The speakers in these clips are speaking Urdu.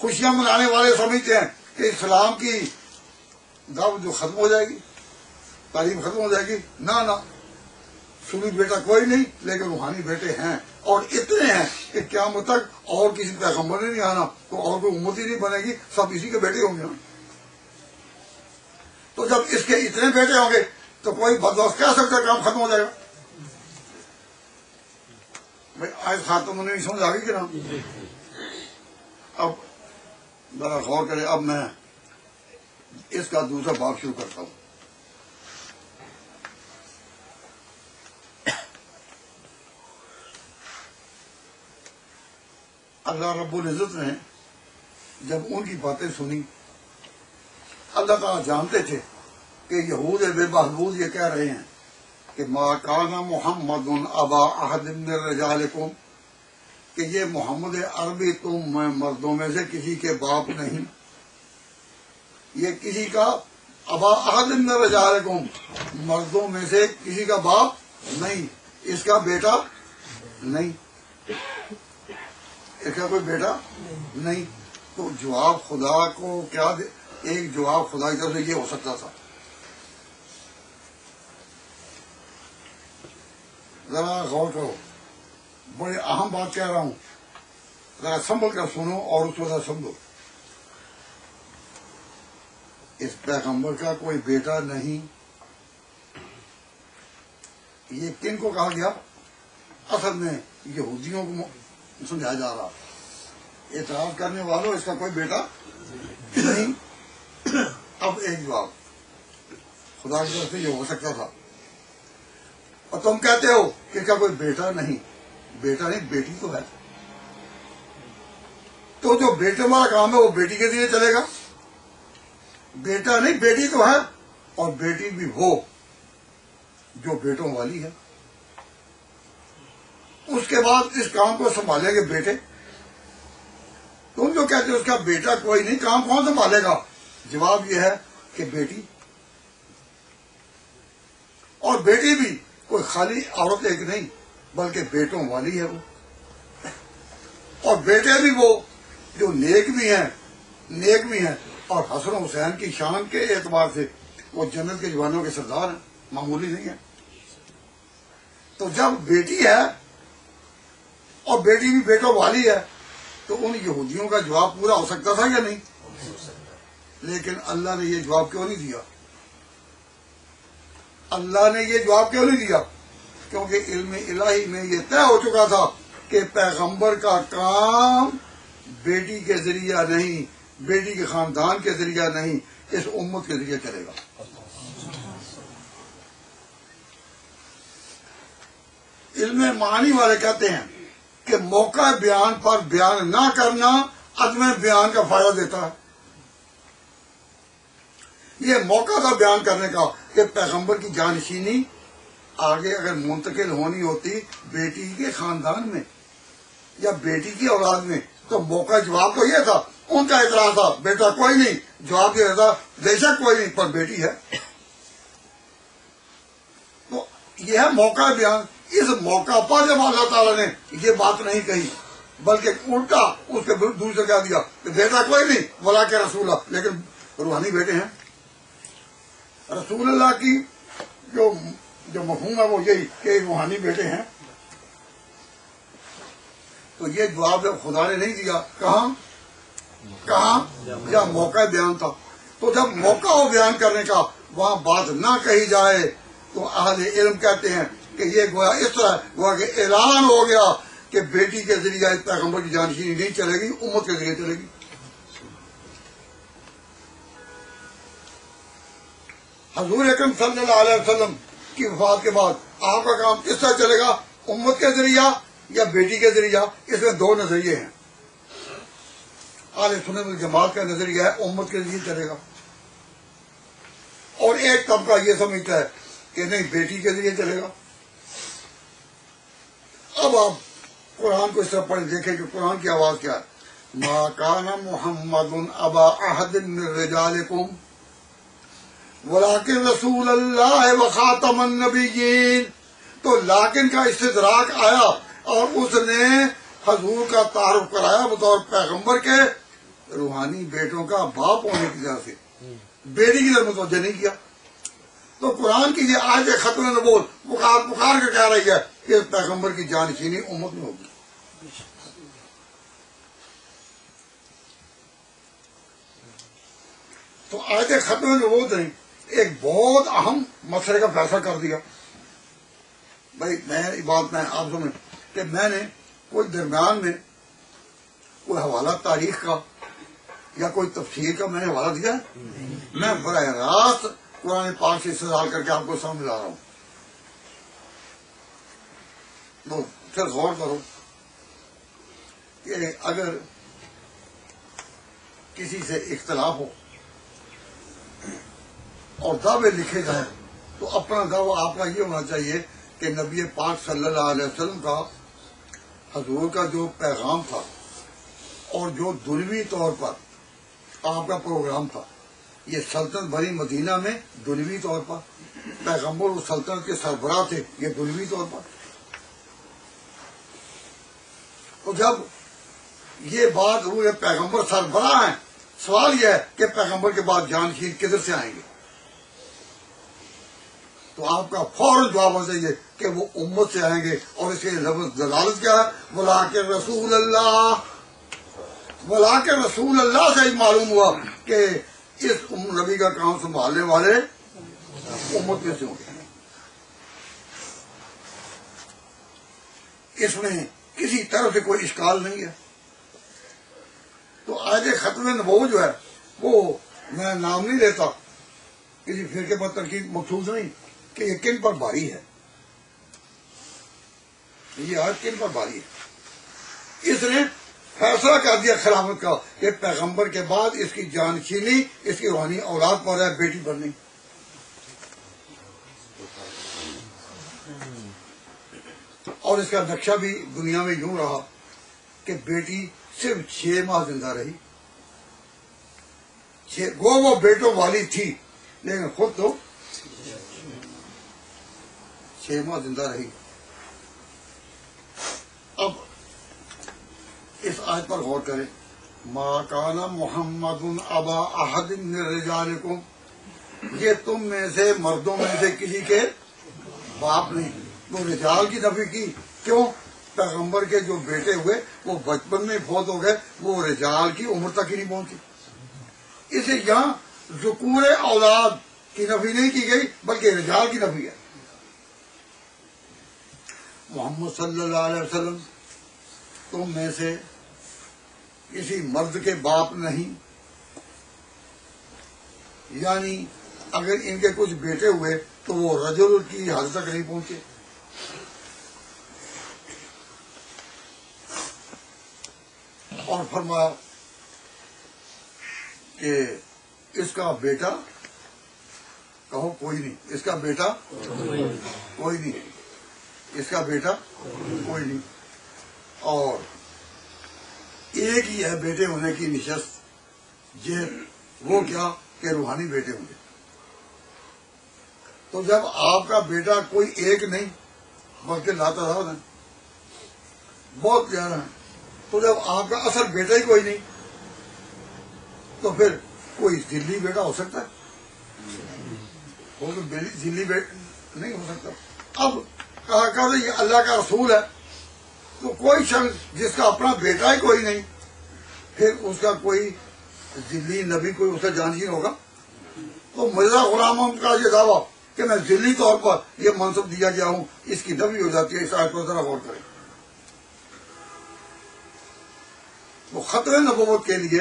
خوشیاں منانے والے سمجھتے ہیں کہ اسلام کی دعوت جو ختم ہو جائے گی، تعلیم ختم ہو جائے گی. نہ سنی بیٹا کوئی نہیں، لیکن روحانی بیٹے ہیں، اور اتنے ہیں کہ قیامت تک اور کسی پیغمبر نے نہیں آنا، تو اور کوئی امت ہی نہیں بنے گی، سب اسی کے بیٹے ہوں گے. تو جب اس کے اتنے بیٹے ہوں گے تو کوئی بدبخت کہہ سکتا ہے کام ختم ہو جائے گا. بھائی آج خاتم نہیں سمجھ آ گئی کہ نا؟ اب ذرا غور کرے. اب میں اس کا دوسرا باب شروع کرتا ہوں. اللہ رب العزت نے جب ان کی باتیں سنی، اللہ تعالیٰ جانتے تھے کہ یہود بے بہبود یہ کہہ رہے ہیں کہ ما کان محمد ابا احد من رجالکم، کہ یہ محمد عربی تم میں مردوں میں سے کسی کے باپ نہیں، یہ کسی کا ابا احد من رجالکم، مردوں میں سے کسی کا باپ نہیں، اس کا بیٹا نہیں، اس کا کوئی بیٹا نہیں. تو جواب خدا کو کیا دے؟ ایک جواب خدا کی طرف سے یہ ہو سکتا تھا. ذرا غور کرو، بڑے اہم بات کہہ رہا ہوں، ذرا سنبھل کر سنو اور اس کو ذرا سمجھو. اس پیغمبر کا کوئی بیٹا نہیں، یہ کن کو کہا گیا؟ اصل میں یہودیوں کو سمجھایا جا رہا، اعتراض کرنے والوں اس کا کوئی بیٹا نہیں. اب ایک جواب خدا کی طرف سے یہ ہو سکتا تھا، اور تم کہتے ہو کہ اس کا کوئی بیٹا نہیں. بیٹا نہیں، بیٹی تو ہے. تو جو بیٹے والا کام ہے وہ بیٹی کے ذریعے چلے گا. بیٹا نہیں، بیٹی تو ہے، اور بیٹی بھی وہ جو بیٹوں والی ہے. اس کے بعد اس کام کو سنبھالیں گے بیٹے. تم جو کہتے ہو اس کا بیٹا کوئی نہیں، کام کون سنبھالے گا؟ جواب یہ ہے کہ بیٹی، اور بیٹی بھی کوئی خالی عورت ایک نہیں بلکہ بیٹوں والی ہے وہ. اور بیٹے بھی وہ جو نیک بھی ہیں، اور حسن و حسین کی شان کے اعتبار سے وہ جنت کے جوانوں کے سردار ہیں، معمولی نہیں ہیں. تو جب بیٹی ہے اور بیٹی بھی بیٹوں والی ہے تو ان یہودیوں کا جواب پورا ہو سکتا تھا یا نہیں؟ لیکن اللہ نے یہ جواب کیوں نہیں دیا؟ اللہ نے یہ جواب کیوں نہیں دیا؟ کیونکہ علم الہی میں یہ طے ہو چکا تھا کہ پیغمبر کا کام بیٹی کے ذریعہ نہیں، بیٹی کے خاندان کے ذریعہ نہیں، اس امت کے ذریعے چلے گا. علم معانی والے کہتے ہیں کہ موقع بیان پر بیان نہ کرنا عدم بیان کا فائدہ دیتا ہے. یہ موقع تھا بیان کرنے کا کہ پیغمبر کی جانشینی آگے اگر منتقل ہونی ہوتی بیٹی کے خاندان میں یا بیٹی کی اولاد میں تو موقع جواب تو یہ تھا. ان کا اعتراض تھا بیٹا کوئی نہیں، جواب یہ تھا بے شک کوئی نہیں پر بیٹی ہے. تو یہ ہے موقع بیان. اس موقع پر جب اللہ تعالیٰ نے یہ بات نہیں کہی بلکہ الٹا اس کے دوسرے کہہ دیا کہ بیٹا کوئی نہیں بلا کے رسول اللہ، لیکن روحانی بیٹے ہیں. رسول اللہ کی جو مفہوم ہے وہ یہی کہ روحانی بیٹے ہیں. تو یہ جواب جب خدا نے نہیں دیا، کہاں جب موقع بیان تھا. تو جب موقع ہو بیان کرنے کا وہاں بات نہ کہی جائے تو اہل علم کہتے ہیں کہ یہ گویا اس طرح گویا کہ اعلان ہو گیا کہ بیٹی کے ذریعے پیغمبر کی جانشینی نہیں چلے گی، امت کے ذریعے چلے گی. حضور اکرم صلی اللہ علیہ وسلم کی وفات کے بعد آپ کا کام کس طرح چلے گا؟ امت کے ذریعہ یا بیٹی کے ذریعہ؟ اس میں دو نظریے ہیں. اہل سنت والجماعت کا نظریہ ہے امت کے ذریعے چلے گا، اور ایک طبقہ یہ سمجھتا ہے کہ نہیں بیٹی کے ذریعے چلے گا. اب آپ قرآن کو اس طرح پڑھ دیکھیں کہ قرآن کی آواز کیا ہے. ما کان محمد ابا احد من رجالکم ولکن رسول اللہ وخاتم النبیین. تو لیکن کا استدراک آیا اور اس نے حضور کا تعارف کرایا بطور پیغمبر کے روحانی بیٹوں کا باپ ہونے کی وجہ سے بیٹی کی طرف متوجہ نہیں کیا. تو قرآن کی یہ آیت ختم نبوت پکار کے کہہ رہی ہے کہ پیغمبر کی جانشینی امت میں ہوگی. تو آیت ختم نبوت نے ایک بہت اہم مسئلے کا فیصلہ کر دیا. بھائی میں بات میں آپ سمجھ کہ میں نے کوئی درمیان میں کوئی حوالہ تاریخ کا یا کوئی تفسیر کا میں نے حوالہ دیا ہے؟ میں براہ راست قرآن پاک سے استدلال کر کے آپ کو سمجھ لا رہا ہوں. تو پھر غور کرو کہ اگر کسی سے اختلاف ہو اور دعوے لکھے جائیں تو اپنا دعویٰ آپ کا یہ ہونا چاہیے کہ نبی پاک صلی اللہ علیہ وسلم کا حضور کا جو پیغام تھا اور جو دنیوی طور پر آپ کا پروگرام تھا، یہ سلطنت بنی مدینہ میں دنیوی طور پر پیغمبر و سلطنت کے سربراہ تھے، یہ دنیوی طور پر. تو جب یہ بات ہوئی پیغمبر سربراہ ہیں، سوال یہ ہے کہ پیغمبر کے بعد جانشین کدھر سے آئیں گے؟ تو آپ کا فوراً جواب ہو چاہیے کہ وہ امت سے آئیں گے. اور اس کے لفظ دلالت کیا ہے؟ بلا کے رسول اللہ، بلا کے رسول اللہ سے ہی معلوم ہوا کہ اس نبی کا کام سنبھالنے والے امت میں سے ہوں گے. اس میں کسی طرح سے کوئی اشکال نہیں ہے. تو آج ختم نبوت جو ہے وہ میں نام نہیں لیتا، کسی فرقے پر تنقید مخصوص نہیں کہ یہ کن پر بھاری ہے، یہ آج کن پر بھاری ہے. اس نے فیصلہ کر دیا خلافت کا کہ پیغمبر کے بعد اس کی جانشینی اس کی روحانی اولاد پر ہے، بیٹی پر نہیں. اور اس کا نقشہ بھی دنیا میں یوں رہا کہ بیٹی صرف 6 ماہ زندہ رہی. وہ بیٹوں والی تھی لیکن خود تو 6 ماہ زندہ رہی. اب اس آیت پر غور کریں. ما کان محمد ابا احد من رجالکم، یہ تم میں سے مردوں میں سے کسی کے باپ نہیں. وہ رجال کی نفی کی، کیوں؟ پیغمبر کے جو بیٹے ہوئے وہ بچپن میں فوت ہو گئے، وہ رجال کی عمر تک ہی نہیں پہنچی. اسے یہاں ذکور اولاد کی نفی نہیں کی گئی بلکہ رجال کی نفی ہے. محمد صلی اللہ علیہ وسلم تم میں سے کسی مرد کے باپ نہیں، یعنی اگر ان کے کچھ بیٹے ہوئے تو وہ رجل کی حد تک نہیں پہنچے. اور فرمایا کہ اس کا بیٹا کہو کوئی نہیں، اس کا بیٹا کوئی نہیں، اس کا بیٹا کوئی نہیں. اور ایک ہی ہے بیٹے ہونے کی نشست، وہ کیا کہ روحانی بیٹے ہوں گے. تو جب آپ کا بیٹا کوئی ایک نہیں بلکہ لاتعداد ہے، بہت زیادہ ہے، تو جب آپ کا اصل بیٹا ہی کوئی نہیں تو پھر کوئی ذلی بیٹا ہو سکتا ہے؟ وہ تو ذلی بیٹا نہیں ہو سکتا. اب کہا یہ اللہ کا رسول ہے تو کوئی شخص جس کا اپنا بیٹا ہی کوئی نہیں، پھر اس کا کوئی ذلی نبی کوئی اسے جانشین ہوگا؟ تو مرزا غلام احمد کا یہ دعویٰ کہ میں ذلی طور پر یہ منصب دیا گیا ہوں، اس کی نفی ہو جاتی ہے. اس آیت پر ذرا غور کریں. تو ختم نبوت کے لیے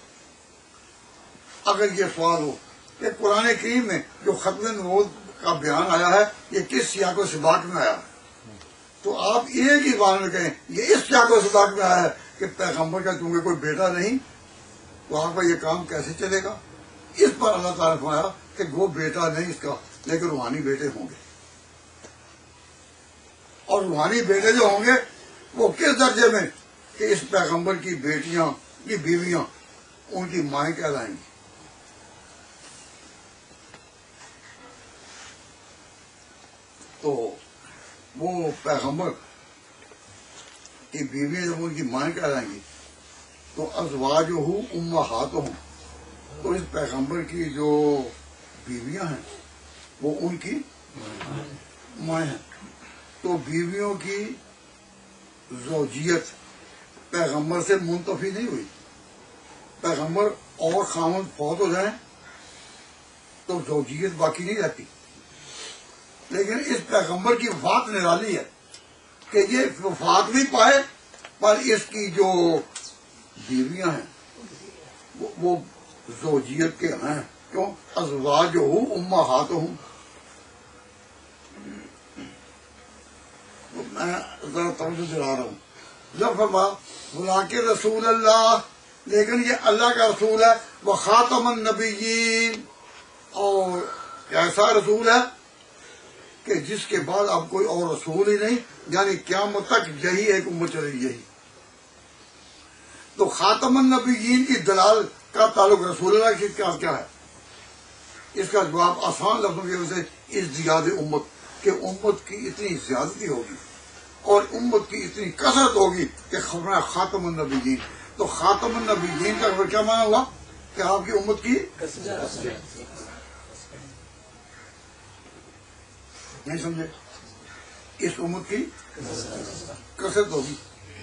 اگر یہ سوال ہو کہ قرآن کریم میں جو ختم نبوت کا بیان آیا ہے یہ کس سیاق و سباق میں آیا ہے، تو آپ ایک ہی بات میں کہیں یہ اس سیاق و سباق میں آیا ہے کہ پیغمبر کا چونکہ کوئی بیٹا نہیں تو آپ کا یہ کام کیسے چلے گا. اس پر اللہ تعالیٰ نے فرمایا کہ وہ بیٹا نہیں اس کا، لیکن روحانی بیٹے ہوں گے. اور روحانی بیٹے جو ہوں گے وہ کس درجے میں کہ اس پیغمبر کی بیٹیاں کی بیویاں ان کی مائیں کہلائیں گی. تو وہ پیغمبر کی بیویاں جب ان کی مائیں کہلائیں گی تو ازواجہ امہاتہم، تو اس پیغمبر کی جو بیویاں ہیں وہ ان کی مائیں ہیں. تو بیویوں کی زوجیت پیغمبر سے منتفی نہیں ہوئی. پیغمبر اور خاوند فوت ہو جائیں تو زوجیت باقی نہیں رہتی، لیکن اس پیغمبر کی وفات نرالی ہے کہ یہ وفات بھی پائے پر اس کی جو بیویاں ہیں وہ زوجیت کے ہیں. کیوں؟ ازواجہ امہاتہم. میں ذرا توجہ دلا رہا ہوں. جب فرما بلاکہ رسول اللہ، لیکن یہ اللہ کا رسول ہے، وہ خاتم النبیین، اور ایسا رسول ہے کہ جس کے بعد اب کوئی اور رسول ہی نہیں، یعنی قیامت تک یہی ایک امت چلے گی. یہی تو خاتم النبیین کی دلال کا تعلق رسول اللہ کے ساتھ کیا ہے؟ اس کا جواب آسان لفظوں کی وجہ سے ازدیاد امت، کہ امت کی اتنی زیادتی ہوگی اور امت کی اتنی کثرت ہوگی کہ خبر خاتم النبیین. تو خاتم النبیین کا کیا معنی ہوا؟ کہ آپ کی امت کی نہیں سمجھے؟ اس امت کی کثرت ہوگی،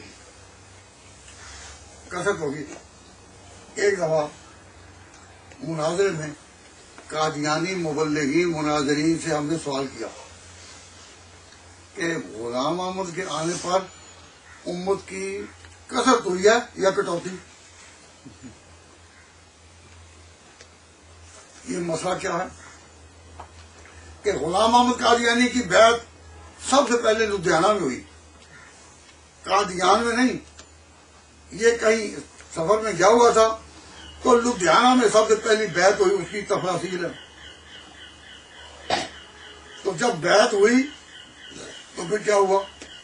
کثرت ہوگی. ایک دفعہ مناظرے میں قادیانی مبلغین مناظرین سے ہم نے سوال کیا کہ غلام احمد کے آنے پر امت کی کثرت ہوئی ہے یا کٹوتی؟ یہ مسئلہ کیا ہے کہ غلام احمد قادیانی کی بیعت سب سے پہلے لدھیانہ میں ہوئی، قادیان میں نہیں. یہ کہیں سفر میں گیا ہوا تھا تو لدھیانہ میں سب سے پہلی بیعت ہوئی، اس کی تفاصیل ہے. تو جب بیعت ہوئی تو پھر کیا ہوا؟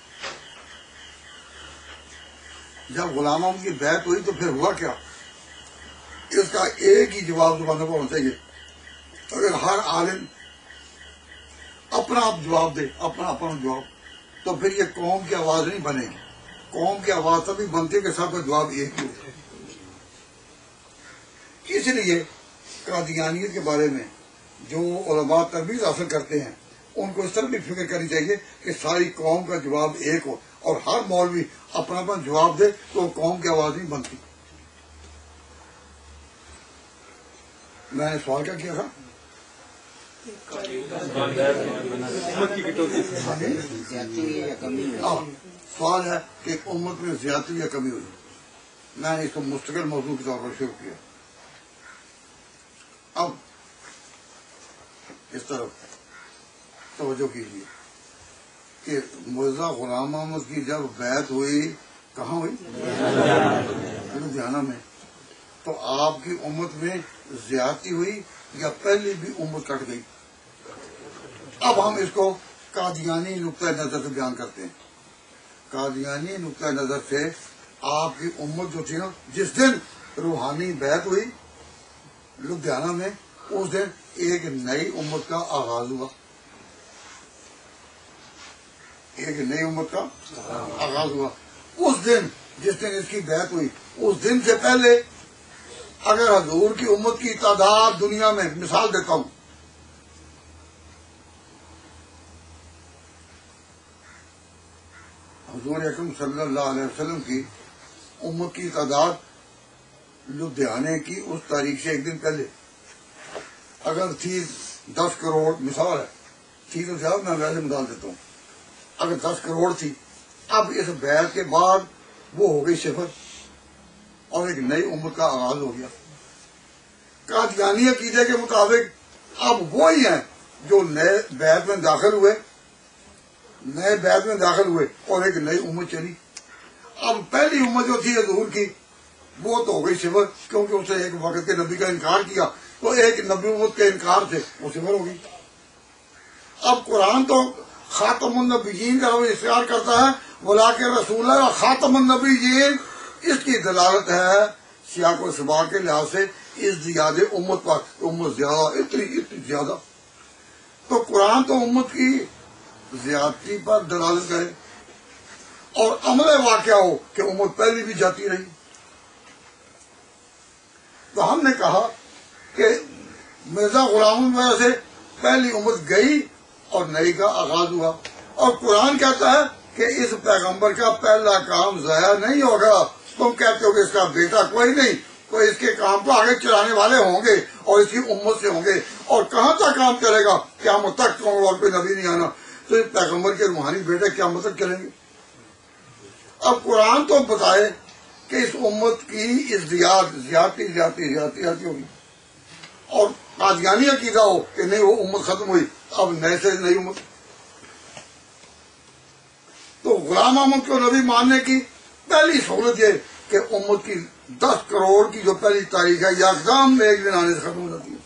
جب غلام احمد کی بیعت ہوئی تو پھر ہوا کیا؟ اس کا ایک ہی جواب زبانوں پر ہونا چاہیے. اگر ہر عالم اپنا آپ جواب دے، اپنا جواب، تو پھر یہ قوم کی آواز نہیں بنے گی. قوم کی آواز تبھی بنتی ہے کہ سب کا جواب ایک ہی ہو. اس لیے قادیانیت کے بارے میں جو علماء تربیت حاصل کرتے ہیں ان کو اس طرح بھی فکر کرنی چاہیے کہ ساری قوم کا جواب ایک ہو، اور ہر مولوی اپنا اپنا جواب دے تو قوم کی آواز نہیں بنتی. میں نے سوال کیا تھا؟ سوال ہے کہ امت میں زیادتی یا کمی ہوئی. میں نے اس کو مستقل موضوع کے طور پر شروع کیا. اب اس طرف توجہ کیجیے کہ مرزا غلام احمد کی جب بیعت ہوئی، کہاں ہوئی؟ لدھیانہ میں. تو آپ کی امت میں زیادتی ہوئی یا پہلے بھی امت کٹ گئی؟ اب ہم اس کو قادیانی نقطۂ نظر سے بیان کرتے ہیں. قادیانی نقطۂ نظر سے آپ کی امت جو تھی نا، جس دن روحانی بیعت ہوئی لدھیانہ میں، اس دن ایک نئی امت کا آغاز ہوا. ایک نئی امت کا آغاز ہوا. اس دن جس دن اس کی بیعت ہوئی، اس دن سے پہلے اگر حضور کی امت کی تعداد دنیا میں، مثال دیتا ہوں، حضور اکرم صلی اللہ علیہ وسلم کی امت کی تعداد لدھیانے کی اس تاریخ سے ایک دن پہلے اگر تھی 10 کروڑ، مثال ہے، تھی تو زیادہ، میں ویسے مثال دیتا ہوں، اگر 10 کروڑ تھی، اب اس بیعت کے بعد وہ ہو گئی 0 اور ایک نئی امت کا آغاز ہو گیا. قادیانی عقیدے کے مطابق اب وہی ہیں جو نئے بیعت میں داخل ہوئے، اور ایک نئی امت چلی. اب پہلی امت جو تھی حضور کی وہ تو ہو گئی 0، کیونکہ اس نے ایک وقت کے نبی کا انکار کیا، تو ایک نبی امت کے انکار سے وہ 0 ہو گئی. اب قرآن تو خاتم النبیین کا اصرار کرتا ہے، ولاکن رسول اللہ خاتم النبیین. اس کی دلالت ہے سیاق و سباق کے لحاظ سے ازدیاد امت پر، امت زیادہ، اتنی زیادہ. تو قرآن تو امت کی زیادتی پر دلالت کرے اور عمل واقعہ ہو کہ امت پہلی بھی جاتی رہی. تو ہم نے کہا کہ مرزا غلام اللہ سے پہلی امت گئی اور نئی کا آغاز ہوا، اور قرآن کہتا ہے کہ اس پیغمبر کا پہلا کام ضائع نہیں ہوگا۔ تم کہتے ہو کہ اس کا بیٹا کوئی نہیں، تو اس کے کام کو آگے چلانے والے ہوں گے اور اس کی امت سے ہوں گے، اور کہاں تک کام چلے گا؟ قیامت تک اور کوئی نبی نہیں آنا، تو اس پیغمبر کے روحانی بیٹے قیامت تک چلیں گے۔ اب قرآن تو بتائے کہ اس امت کی زیادتی ہوگی، اور قادیانی عقیدہ ہو کہ نہیں وہ امت ختم ہوئی، اب نئے سے نئی امت۔ تو غلام احمد کو نبی ماننے کی پہلی سہولت یہ کہ امت کی 10 کروڑ کی جو پہلی تاریخ ہے یہ اقدام میں ایک دن آنے سے ختم ہو جاتی ہے۔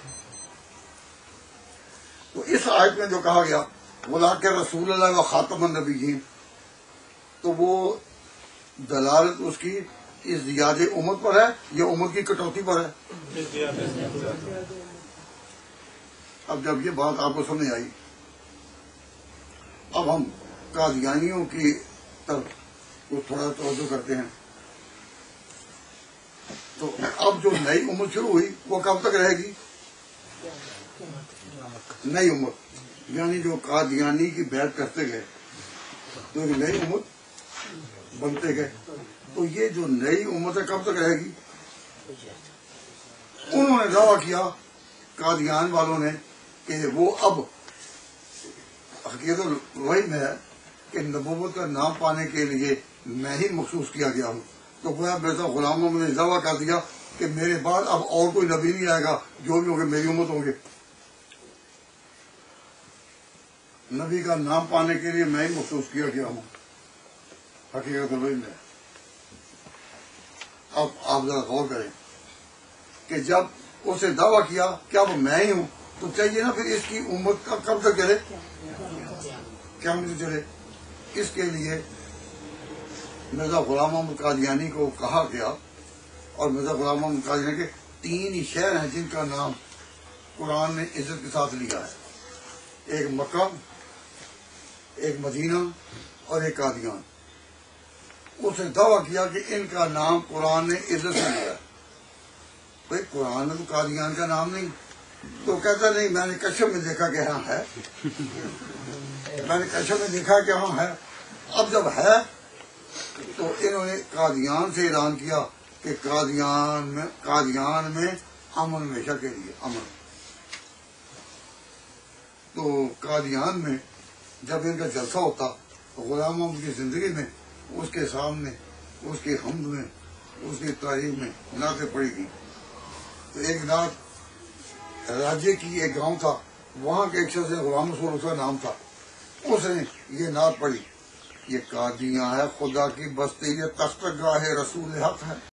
تو اس آیت میں جو کہا گیا وَلَٰكِن رسول اللہ و خاتم النبیین، تو وہ دلالت اس کی اس زیادہ امت پر ہے یا امت کی کٹوتی پر ہے؟ اب جب یہ بات آپ کو سمجھ آئی، اب ہم قادیانیوں کی طرف کو تھوڑا توجہ کرتے ہیں۔ تو اب جو نئی امت شروع ہوئی وہ کب تک رہے گی؟ نئی امت یعنی جو قادیانی کی بیعت کرتے گئے تو ایک نئی امت بنتے گئے، تو یہ جو نئی امت ہے کب تک رہے گی؟ انہوں نے دعویٰ کیا قادیان والوں نے کہ وہ اب حقیقت وہی میں ہے کہ نبوت کا نام پانے کے لیے میں ہی مخصوص کیا گیا ہوں۔ تو گویا مرزا غلام احمد نے دعویٰ کر دیا کہ میرے بعد اب اور کوئی نبی نہیں آئے گا، جو بھی ہوں گے میری امت ہوں گے، نبی کا نام پانے کے لیے میں ہی مخصوص کیا گیا ہوں۔ حقیقت وہی میں۔ اب آپ ذرا غور کریں کہ جب اسے دعویٰ کیا کہ اب میں ہی ہوں، تو چاہیے نا پھر اس کی امت کا کب تک چلے؟ کیا مجھے چلے؟ اس کے لیے مرزا غلام احمد قادیانی کو کہا گیا، اور مرزا غلام احمد قادیانی کے 3 شہر ہیں جن کا نام قرآن نے عزت کے ساتھ لیا ہے، ایک مکہ، ایک مدینہ اور ایک قادیان۔ اسے دعویٰ کیا کہ ان کا نام قرآن نے عزت سے لیا ہے۔ بھائی قرآن میں تو قادیان کا نام نہیں، تو کہتا نہیں میں نے کشف میں دیکھا کہ ہاں ہے، میں نے کشف میں دیکھا کہ ہاں ہے۔ اب جب ہے تو انہوں نے قادیان سے اعلان کیا کہ قادیان میں امن ہمیشہ کے لیے امن۔ تو قادیان میں جب ان کا جلسہ ہوتا تو غلام احمد کی زندگی میں اس کے سامنے اس کی حمد میں اس کی تعریف میں نعتیں پڑھی گئی۔ تو ایک نعت راجے کی ایک گاؤں تھا، وہاں کے ایک شخص غلام رسول اس کا نام تھا، اس نے یہ نعت پڑھی، یہ قادیاں ہے خدا کی بستی، یہ تخت گاہ رسول حق ہے۔